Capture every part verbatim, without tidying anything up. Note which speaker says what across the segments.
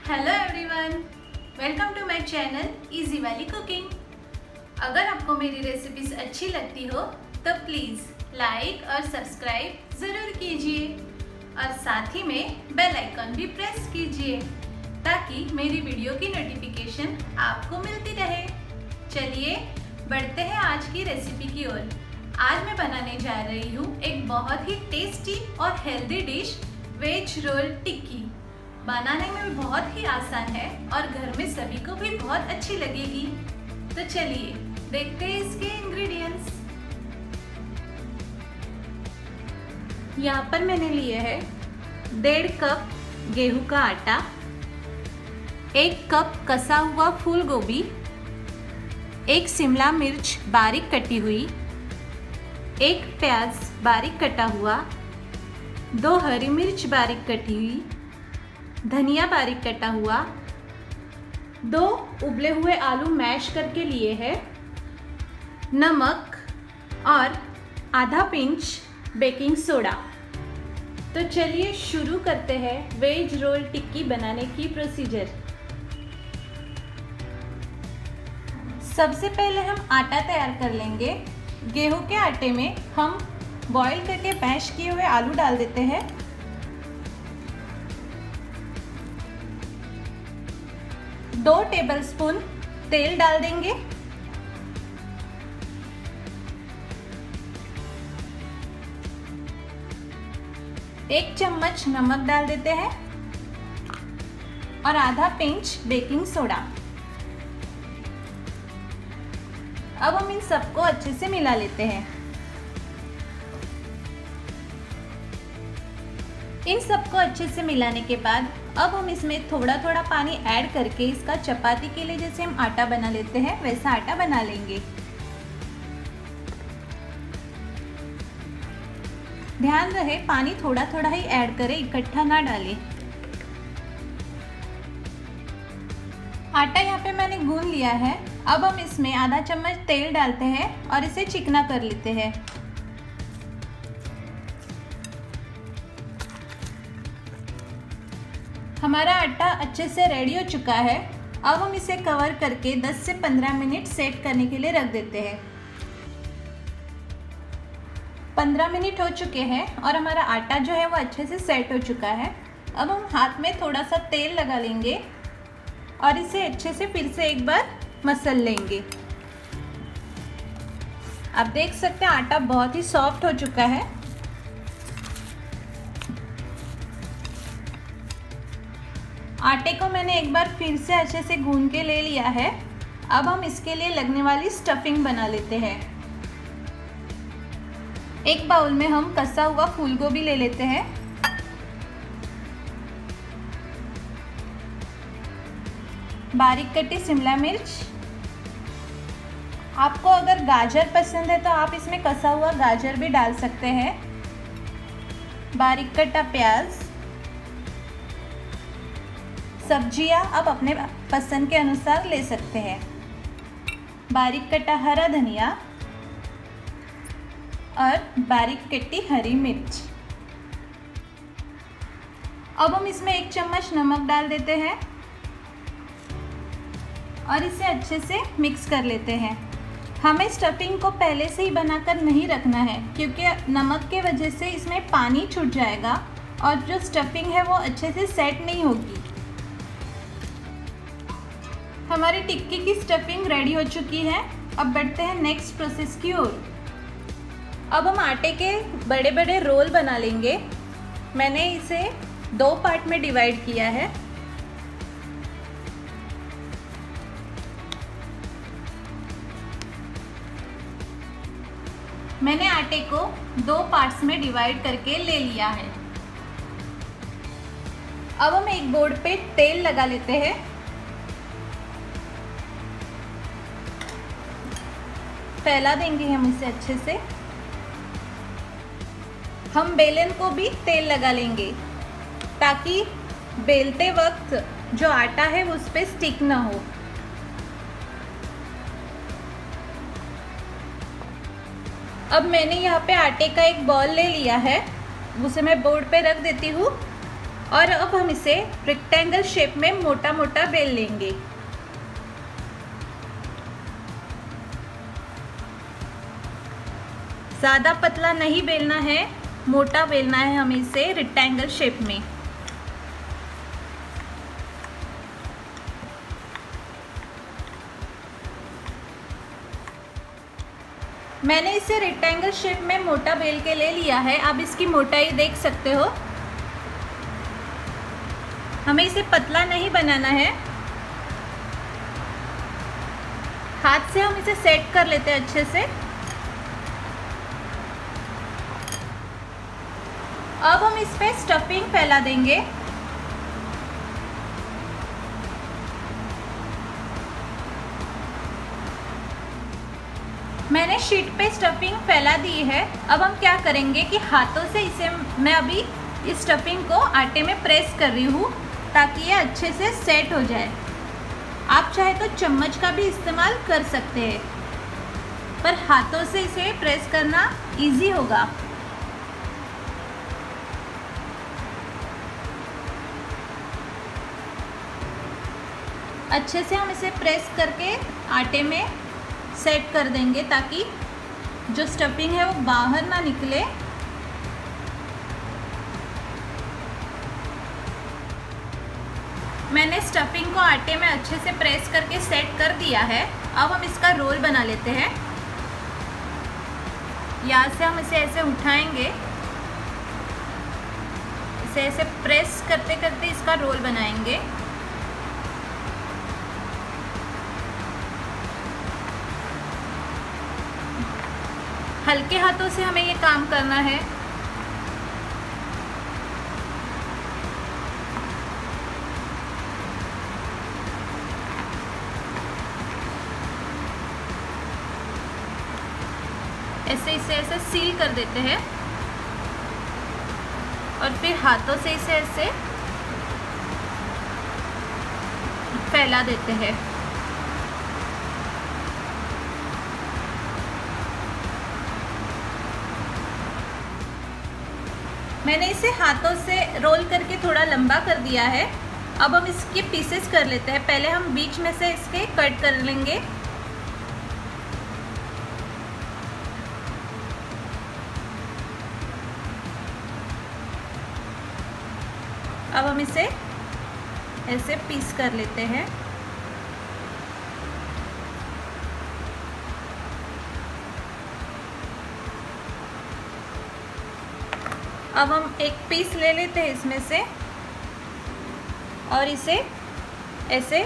Speaker 1: Hello everyone, welcome to my channel easy वाली cooking. अगर आपको मेरी रेसिपीज अच्छी लगती हो तो प्लीज़ लाइक और सब्सक्राइब ज़रूर कीजिए और साथ ही में बेल आइकन भी प्रेस कीजिए ताकि मेरी वीडियो की नोटिफिकेशन आपको मिलती रहे। चलिए बढ़ते हैं आज की रेसिपी की ओर। आज मैं बनाने जा रही हूँ एक बहुत ही टेस्टी और healthy dish, veg roll tikki. बनाने में भी बहुत ही आसान है और घर में सभी को भी बहुत अच्छी लगेगी। तो चलिए देखते हैं इसके इंग्रेडिएंट्स। यहाँ पर मैंने लिए है डेढ़ कप गेहूं का आटा, एक कप कसा हुआ फूल गोभी, एक शिमला मिर्च बारीक कटी हुई, एक प्याज बारीक कटा हुआ, दो हरी मिर्च बारीक कटी हुई, धनिया बारीक कटा हुआ, दो उबले हुए आलू मैश करके लिए हैं, नमक और आधा पिंच बेकिंग सोडा। तो चलिए शुरू करते हैं वेज रोल टिक्की बनाने की प्रोसीजर। सबसे पहले हम आटा तैयार कर लेंगे। गेहूं के आटे में हम बॉईल करके मैश किए हुए आलू डाल देते हैं। दो टेबलस्पून तेल डाल देंगे। एक चम्मच नमक डाल देते हैं और आधा पिंच बेकिंग सोडा। अब हम इन सबको अच्छे से मिला लेते हैं। इन सबको अच्छे से मिलाने के बाद अब हम इसमें थोड़ा थोड़ा पानी ऐड करके इसका चपाती के लिए जैसे हम आटा बना लेते हैं वैसा आटा बना लेंगे। ध्यान रहे पानी थोड़ा थोड़ा ही ऐड करें, इकट्ठा ना डालें। आटा यहाँ पे मैंने गूंद लिया है। अब हम इसमें आधा चम्मच तेल डालते हैं और इसे चिकना कर लेते हैं। हमारा आटा अच्छे से रेडी हो चुका है। अब हम इसे कवर करके दस से पंद्रह मिनट सेट करने के लिए रख देते हैं। पंद्रह मिनट हो चुके हैं और हमारा आटा जो है वो अच्छे से सेट हो चुका है। अब हम हाथ में थोड़ा सा तेल लगा लेंगे और इसे अच्छे से फिर से एक बार मसल लेंगे। आप देख सकते हैं आटा बहुत ही सॉफ्ट हो चुका है। आटे को मैंने एक बार फिर से अच्छे से गूंद के ले लिया है। अब हम इसके लिए लगने वाली स्टफिंग बना लेते हैं। एक बाउल में हम कसा हुआ फूल गोभी ले लेते हैं, बारीक कटी शिमला मिर्च। आपको अगर गाजर पसंद है तो आप इसमें कसा हुआ गाजर भी डाल सकते हैं, बारीक कटा प्याज। सब्जियां आप अपने पसंद के अनुसार ले सकते हैं, बारीक कटा हरा धनिया और बारीक कटी हरी मिर्च। अब हम इसमें एक चम्मच नमक डाल देते हैं और इसे अच्छे से मिक्स कर लेते हैं। हमें स्टफिंग को पहले से ही बनाकर नहीं रखना है क्योंकि नमक के वजह से इसमें पानी छूट जाएगा और जो स्टफिंग है वो अच्छे से सेट नहीं होगी। हमारी टिक्की की स्टफिंग रेडी हो चुकी है। अब बढ़ते हैं नेक्स्ट प्रोसेस की ओर। अब हम आटे के बड़े बड़े रोल बना लेंगे। मैंने इसे दो पार्ट में डिवाइड किया है। मैंने आटे को दो पार्ट्स में डिवाइड करके ले लिया है। अब हम एक बोर्ड पे तेल लगा लेते हैं। फैला देंगे हम इसे अच्छे से। हम बेलन को भी तेल लगा लेंगे ताकि बेलते वक्त जो आटा है वो उस पर स्टिक ना हो। अब मैंने यहाँ पे आटे का एक बॉल ले लिया है, उसे मैं बोर्ड पे रख देती हूँ और अब हम इसे रेक्टेंगल शेप में मोटा मोटा बेल लेंगे। ज़्यादा पतला नहीं बेलना है, मोटा बेलना है हमें इसे रेक्टेंगल शेप में। मैंने इसे रेक्टेंगल शेप में मोटा बेल के ले लिया है। आप इसकी मोटाई देख सकते हो। हमें इसे पतला नहीं बनाना है। हाथ से हम इसे सेट कर लेते हैं अच्छे से। अब हम इस पे स्टफिंग फैला देंगे। मैंने शीट पे स्टफिंग फैला दी है। अब हम क्या करेंगे कि हाथों से इसे मैं अभी इस स्टफिंग को आटे में प्रेस कर रही हूँ ताकि ये अच्छे से सेट हो जाए। आप चाहे तो चम्मच का भी इस्तेमाल कर सकते हैं, पर हाथों से इसे प्रेस करना इजी होगा। अच्छे से हम इसे प्रेस करके आटे में सेट कर देंगे ताकि जो स्टफिंग है वो बाहर ना निकले। मैंने स्टफिंग को आटे में अच्छे से प्रेस करके सेट कर दिया है। अब हम इसका रोल बना लेते हैं। यहाँ से हम इसे ऐसे उठाएंगे, इसे ऐसे प्रेस करते करते इसका रोल बनाएंगे। हल्के हाथों से हमें ये काम करना है। ऐसे इसे ऐसे सील कर देते हैं और फिर हाथों से इसे ऐसे फैला देते हैं। मैंने इसे हाथों से रोल करके थोड़ा लंबा कर दिया है। अब हम इसके पीसेस कर लेते हैं। पहले हम बीच में से इसके कट कर लेंगे। अब हम इसे ऐसे पीस कर लेते हैं। अब हम एक पीस ले लेते हैं इसमें से और इसे ऐसे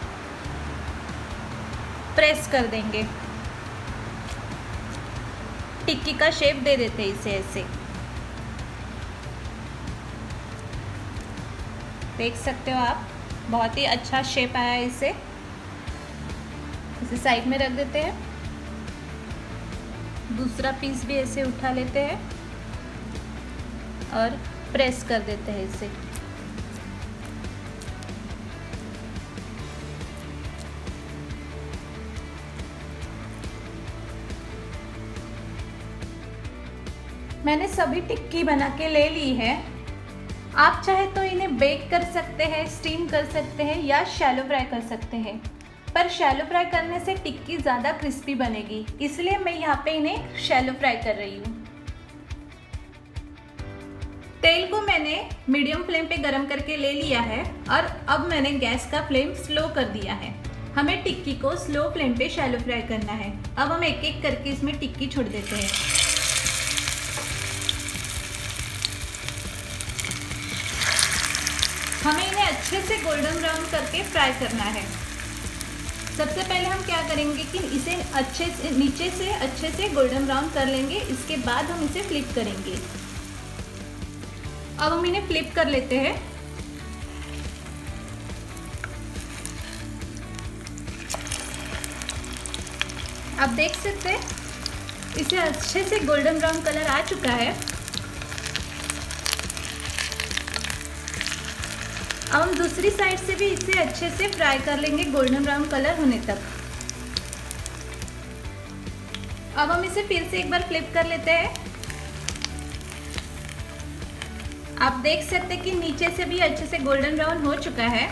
Speaker 1: प्रेस कर देंगे। टिक्की का शेप दे देते हैं इसे ऐसे। देख सकते हो आप, बहुत ही अच्छा शेप आया है इसे। इसे साइड में रख देते हैं। दूसरा पीस भी ऐसे उठा लेते हैं और प्रेस कर देते हैं इसे। मैंने सभी टिक्की बना के ले ली है। आप चाहे तो इन्हें बेक कर सकते हैं, स्टीम कर सकते हैं या शैलो फ्राई कर सकते हैं, पर शैलो फ्राई करने से टिक्की ज़्यादा क्रिस्पी बनेगी, इसलिए मैं यहाँ पे इन्हें शैलो फ्राई कर रही हूँ। तेल को मैंने मीडियम फ्लेम पे गरम करके ले लिया है और अब मैंने गैस का फ्लेम स्लो कर दिया है। हमें टिक्की को स्लो फ्लेम पे शैलो फ्राई करना है। अब हम एक एक करके इसमें टिक्की छोड़ देते हैं। हमें इन्हें अच्छे से गोल्डन ब्राउन करके फ्राई करना है। सबसे पहले हम क्या करेंगे कि इसे अच्छे से नीचे से अच्छे से गोल्डन ब्राउन कर लेंगे। इसके बाद हम इसे फ्लिप करेंगे। अब हम इन्हें फ्लिप कर लेते हैं। आप देख सकते हैं इसे अच्छे से गोल्डन ब्राउन कलर आ चुका है। अब हम दूसरी साइड से भी इसे अच्छे से फ्राई कर लेंगे गोल्डन ब्राउन कलर होने तक। अब हम इसे फिर से एक बार फ्लिप कर लेते हैं। आप देख सकते हैं कि नीचे से भी अच्छे से गोल्डन ब्राउन हो चुका है।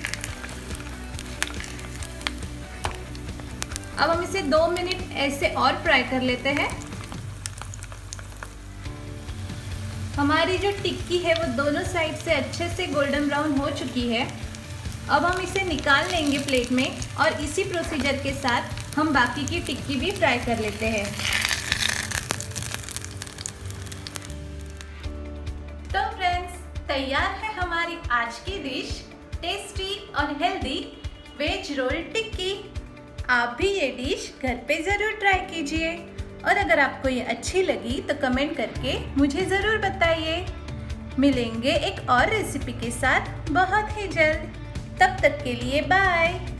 Speaker 1: अब हम इसे दो मिनट ऐसे और फ्राई कर लेते हैं। हमारी जो टिक्की है वो दोनों साइड से अच्छे से गोल्डन ब्राउन हो चुकी है। अब हम इसे निकाल लेंगे प्लेट में और इसी प्रोसीजर के साथ हम बाकी की टिक्की भी फ्राई कर लेते हैं। तो फ्रेंड्स, तैयार है हमारी आज की डिश, टेस्टी और हेल्दी वेज रोल टिक्की। आप भी ये डिश घर पे ज़रूर ट्राई कीजिए और अगर आपको ये अच्छी लगी तो कमेंट करके मुझे ज़रूर बताइए। मिलेंगे एक और रेसिपी के साथ बहुत ही जल्द। तब तक के लिए बाय।